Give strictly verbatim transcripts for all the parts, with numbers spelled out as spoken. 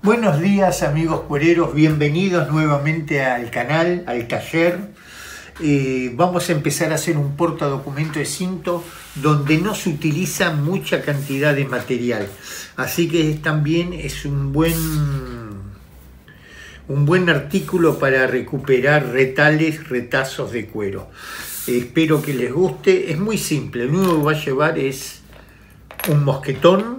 Buenos días amigos cuereros, bienvenidos nuevamente al canal, al taller. Eh, vamos a empezar a hacer un portadocumento de cinto donde no se utiliza mucha cantidad de material. Así que también es un buen, un buen artículo para recuperar retales, retazos de cuero. Eh, espero que les guste, es muy simple, lo único que va a llevar es un mosquetón,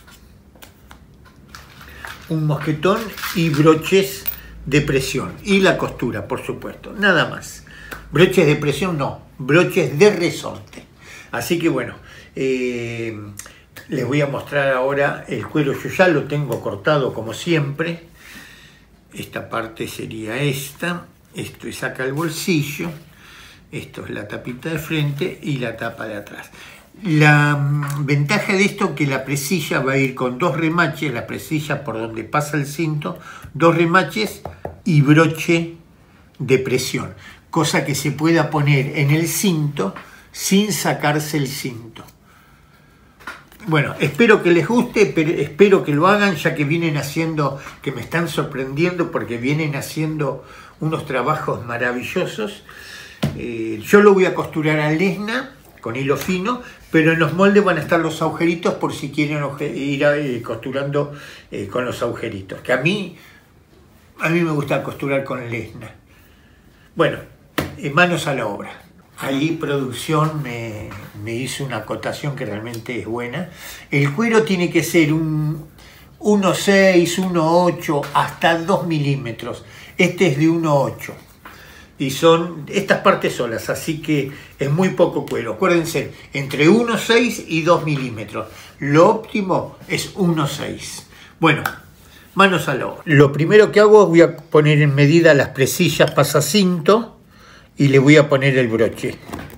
un mosquetón y broches de presión y la costura, por supuesto, nada más. Broches de presión no, broches de resorte. Así que bueno, eh, les voy a mostrar ahora el cuero. Yo ya lo tengo cortado como siempre. Esta parte sería esta, esto es acá el bolsillo, esto es la tapita de frente y la tapa de atrás. La um, ventaja de esto es que la presilla va a ir con dos remaches, la presilla por donde pasa el cinto, dos remaches y broche de presión, cosa que se pueda poner en el cinto sin sacarse el cinto. Bueno, espero que les guste, pero espero que lo hagan, ya que vienen haciendo, que me están sorprendiendo porque vienen haciendo unos trabajos maravillosos. Eh, yo lo voy a costurar a lesna con hilo fino, pero en los moldes van a estar los agujeritos por si quieren ir a, eh, costurando eh, con los agujeritos, que a mí, a mí me gusta costurar con lesna. Bueno, eh, manos a la obra. Ahí producción me, me hizo una acotación que realmente es buena. El cuero tiene que ser un uno seis, uno ocho, hasta dos milímetros. Este es de uno ocho. Y son estas partes solas, así que es muy poco cuero. Acuérdense, entre uno seis y dos milímetros. Lo óptimo es uno seis. Bueno, manos a la obra. Lo primero que hago es voy a poner en medida las presillas pasacinto y le voy a poner el broche.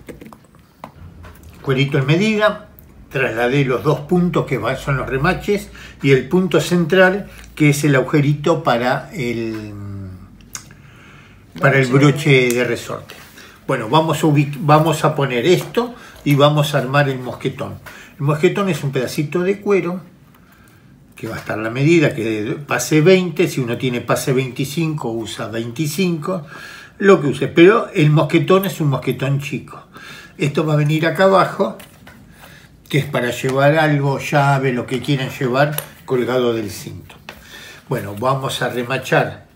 Cuerito en medida, trasladé los dos puntos que son los remaches y el punto central que es el agujerito para el... para el broche de resorte. Bueno, vamos a, vamos a poner esto y vamos a armar el mosquetón. El mosquetón es un pedacito de cuero que va a estar la medida, que pase veinte, si uno tiene pase veinticinco usa veinticinco, lo que use, pero el mosquetón es un mosquetón chico. Esto va a venir acá abajo, que es para llevar algo, llave, lo que quieran llevar, colgado del cinto. Bueno, vamos a remachar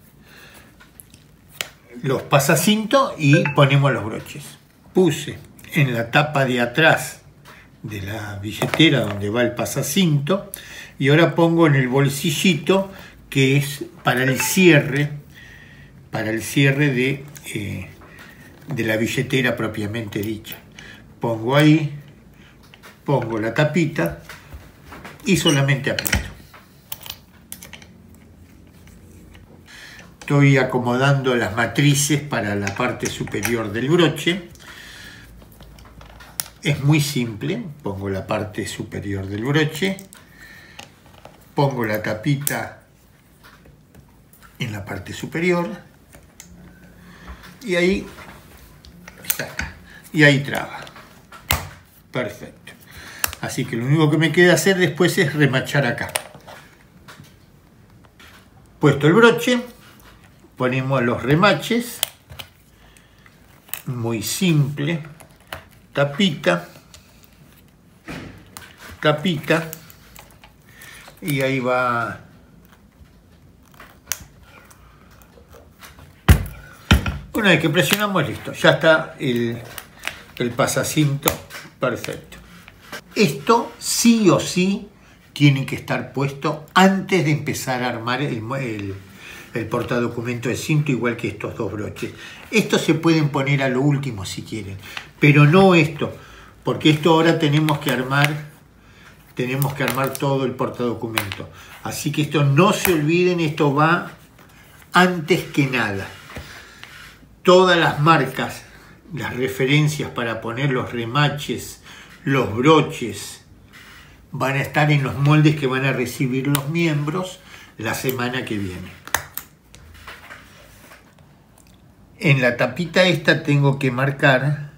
los pasacintos y ponemos los broches. Puse en la tapa de atrás de la billetera donde va el pasacinto y ahora pongo en el bolsillito que es para el cierre, para el cierre de, eh, de la billetera propiamente dicha. Pongo ahí, pongo la tapita y solamente aprieto. Estoy acomodando las matrices para la parte superior del broche. Es muy simple. Pongo la parte superior del broche. Pongo la tapita en la parte superior. Y ahí saca. Y ahí traba. Perfecto. Así que lo único que me queda hacer después es remachar acá. Puesto el broche, ponemos los remaches, muy simple, tapita, tapita, y ahí va. Una vez que presionamos, listo, ya está el, el pasacinto perfecto. Esto sí o sí tiene que estar puesto antes de empezar a armar el, el el portadocumento de cinto, igual que estos dos broches. Estos se pueden poner a lo último si quieren, pero no esto, porque esto ahora tenemos que armar, tenemos que armar todo el portadocumento. Así que esto no se olviden, esto va antes que nada. Todas las marcas, las referencias para poner los remaches, los broches, van a estar en los moldes que van a recibir los miembros la semana que viene. En la tapita esta tengo que marcar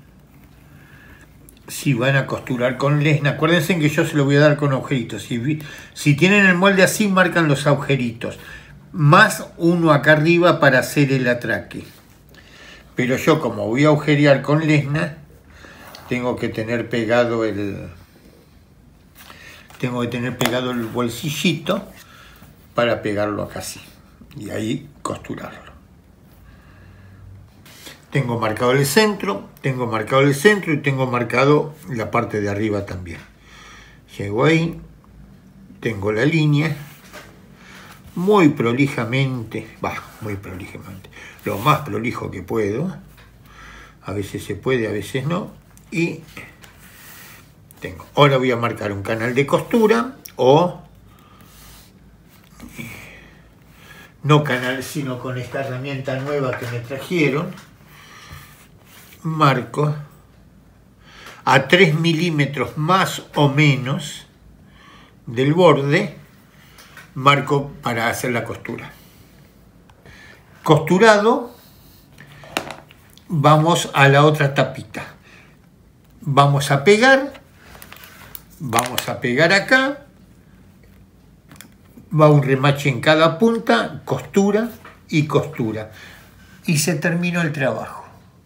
si van a costurar con lesna. Acuérdense que yo se lo voy a dar con agujeritos. Si, si tienen el molde así, marcan los agujeritos. más uno acá arriba para hacer el atraque. Pero yo, como voy a agujerear con lesna, tengo que tener pegado el tengo que tener pegado el bolsillito para pegarlo acá así y ahí costurarlo. Tengo marcado el centro, tengo marcado el centro y tengo marcado la parte de arriba también. Llego ahí, tengo la línea, muy prolijamente, va, muy prolijamente, lo más prolijo que puedo, a veces se puede, a veces no, y tengo, ahora voy a marcar un canal de costura, o no canal, sino con esta herramienta nueva que me trajeron, marco a tres milímetros más o menos del borde, marco para hacer la costura. Costurado, vamos a la otra tapita. Vamos a pegar, vamos a pegar acá, va un remache en cada punta, costura y costura. Y se terminó el trabajo.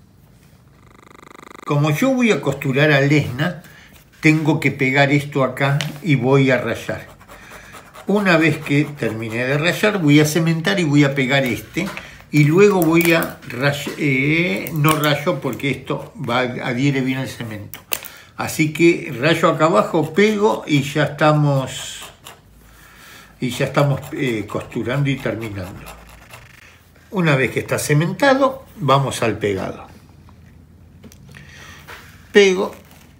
Como yo voy a costurar a lesna, tengo que pegar esto acá y voy a rayar. Una vez que termine de rayar, voy a cementar y voy a pegar este. Y luego voy a rayar, eh, no rayo porque esto va, adhiere bien al cemento. Así que rayo acá abajo, pego y ya estamos, y ya estamos eh, costurando y terminando. Una vez que está cementado, vamos al pegado. Pego,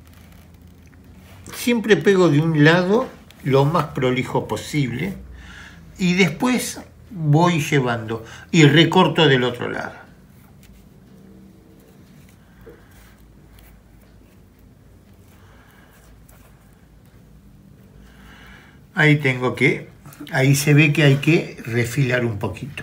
siempre pego de un lado lo más prolijo posible y después voy llevando y recorto del otro lado. Ahí tengo que, ahí se ve que hay que refilar un poquito.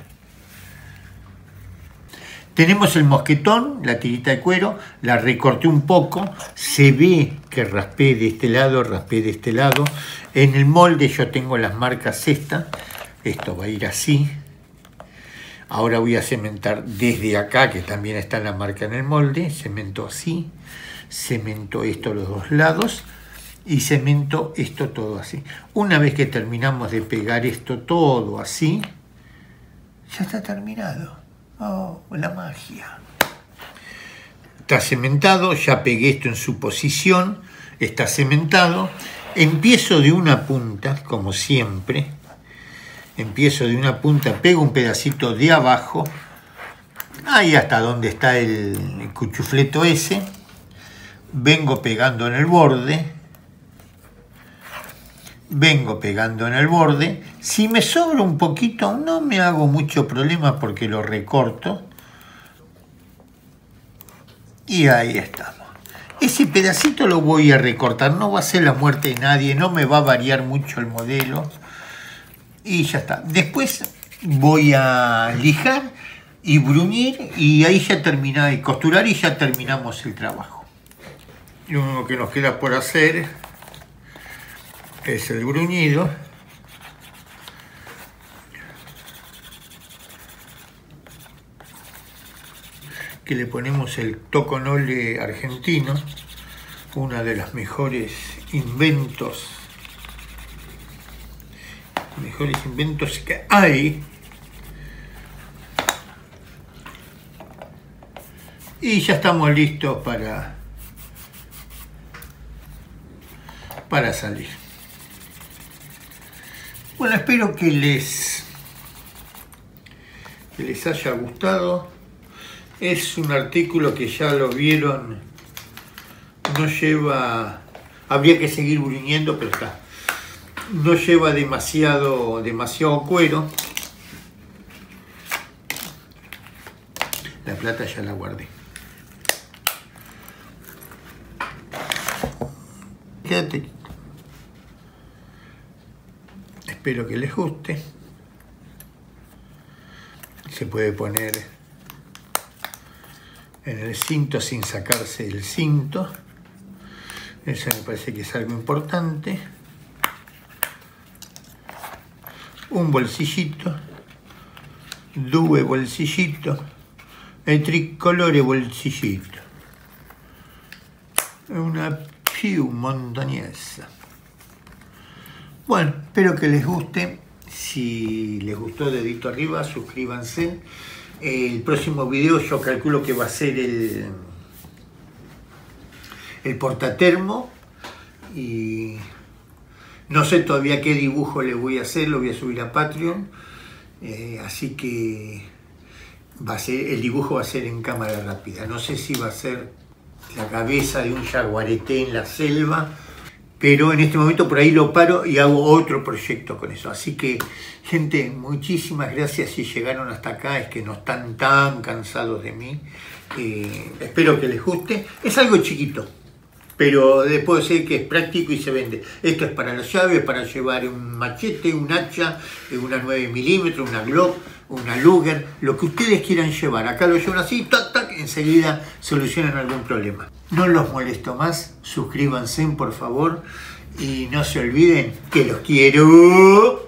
Tenemos el mosquetón, la tirita de cuero, la recorté un poco, se ve que raspé de este lado, raspé de este lado. En el molde yo tengo las marcas estas, esto va a ir así. Ahora voy a cementar desde acá, que también está la marca en el molde, cemento así, cemento esto los dos lados y cemento esto todo así. Una vez que terminamos de pegar esto todo así, ya está terminado. Oh, la magia. Está cementado, ya pegué esto en su posición, está cementado. Empiezo de una punta, como siempre. Empiezo de una punta, pego un pedacito de abajo, ahí hasta donde está el cuchufleto ese. Vengo pegando en el borde. Vengo pegando en el borde. Si me sobra un poquito, no me hago mucho problema porque lo recorto. Y ahí estamos. Ese pedacito lo voy a recortar. No va a ser la muerte de nadie. No me va a variar mucho el modelo. Y ya está. Después voy a lijar y bruñir. Y ahí ya termina de costurar y ya terminamos el trabajo. Lo único que nos queda por hacer es el bruñido. Que le ponemos el toconole argentino, una de las mejores inventos, mejores inventos que hay. Y ya estamos listos para, para salir. Bueno, espero que les, que les haya gustado. Es un artículo que ya lo vieron, no lleva, habría que seguir bruñendo, pero está. No lleva demasiado, demasiado cuero. La plata ya la guardé. Quédate. Espero que les guste. Se puede poner en el cinto sin sacarse el cinto. Eso me parece que es algo importante. Un bolsillito due bolsillito, el tricolore bolsillito. È una più montañesa. Bueno, espero que les guste. Si les gustó, dedito arriba, suscríbanse. El próximo video yo calculo que va a ser el, el portatermo. Y no sé todavía qué dibujo le voy a hacer, lo voy a subir a Patreon. Eh, así que va a ser, el dibujo va a ser en cámara rápida. No sé si va a ser la cabeza de un jaguarete en la selva, pero en este momento por ahí lo paro y hago otro proyecto con eso. Así que, gente, muchísimas gracias si llegaron hasta acá, es que no están tan cansados de mí. Eh, espero que les guste. Es algo chiquito, pero puedo decir que es práctico y se vende. Esto es para las llaves, para llevar un machete, un hacha, una nueve milímetros, una Glock, una Luger, lo que ustedes quieran llevar. Acá lo llevan así, tac, tac, enseguida solucionan algún problema. No los molesto más, suscríbanse por favor y no se olviden que los quiero.